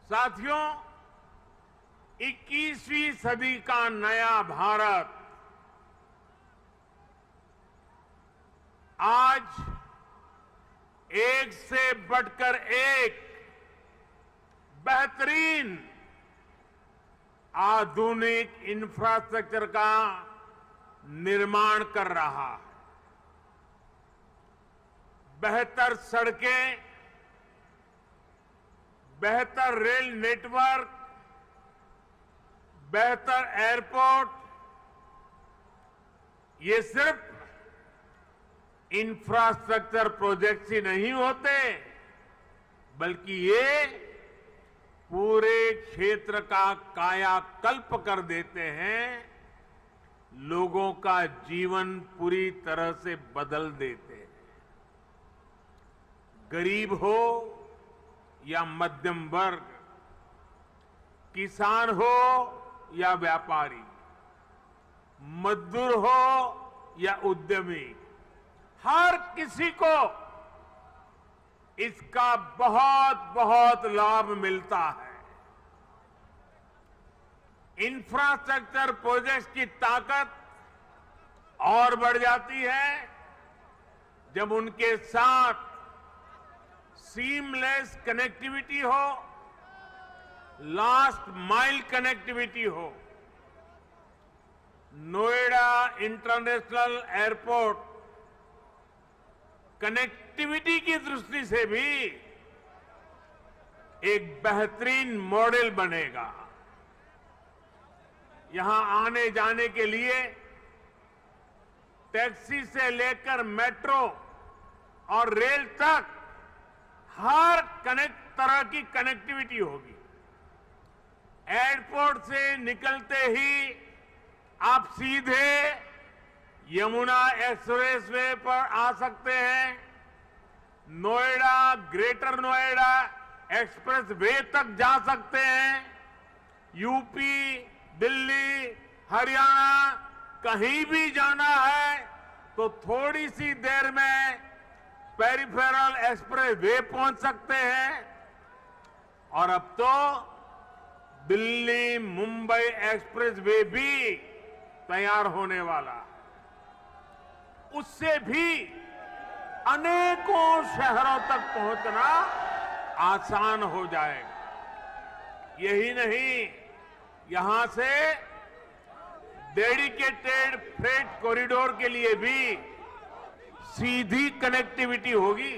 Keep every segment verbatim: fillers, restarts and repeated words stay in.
साथियों, इक्कीसवीं सदी का नया भारत आज एक से बढ़कर एक बेहतरीन आधुनिक इंफ्रास्ट्रक्चर का निर्माण कर रहा है। बेहतर सड़कें, बेहतर रेल नेटवर्क, बेहतर एयरपोर्ट, ये सिर्फ इंफ्रास्ट्रक्चर प्रोजेक्ट्स ही नहीं होते, बल्कि ये पूरे क्षेत्र का कायाकल्प कर देते हैं, लोगों का जीवन पूरी तरह से बदल देते हैं। गरीब हो या मध्यम वर्ग, किसान हो या व्यापारी, मजदूर हो या उद्यमी, हर किसी को इसका बहुत बहुत लाभ मिलता है। इंफ्रास्ट्रक्चर प्रोजेक्ट्स की ताकत और बढ़ जाती है जब उनके साथ सीमलेस कनेक्टिविटी हो, लास्ट माइल कनेक्टिविटी हो। नोएडा इंटरनेशनल एयरपोर्ट कनेक्टिविटी की दृष्टि से भी एक बेहतरीन मॉडल बनेगा। यहां आने जाने के लिए टैक्सी से लेकर मेट्रो और रेल तक हर कनेक्ट तरह की कनेक्टिविटी होगी। एयरपोर्ट से निकलते ही आप सीधे यमुना एक्सप्रेस वे पर आ सकते हैं। Noida, greater Noida expressway तक जा सकते हैं। यूपी, दिल्ली, हरियाणा कहीं भी जाना है तो थोड़ी सी देर में पेरिफेरल एक्सप्रेस वे पहुंच सकते हैं। और अब तो दिल्ली मुंबई एक्सप्रेस वे भी तैयार होने वाला है। उससे भी अनेकों शहरों तक पहुंचना आसान हो जाएगा। यही नहीं, यहां से डेडिकेटेड फ्रेट कॉरिडोर के लिए भी सीधी कनेक्टिविटी होगी।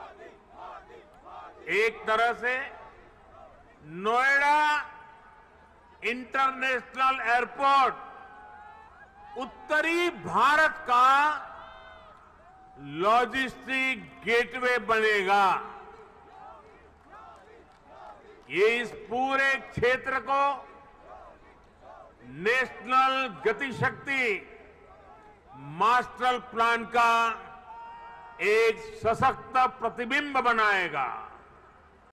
एक तरह से नोएडा इंटरनेशनल एयरपोर्ट उत्तरी भारत का लॉजिस्टिक गेटवे बनेगा। ये इस पूरे क्षेत्र को नेशनल गतिशक्ति मास्टर प्लान का एक सशक्त प्रतिबिंब बनाएगा।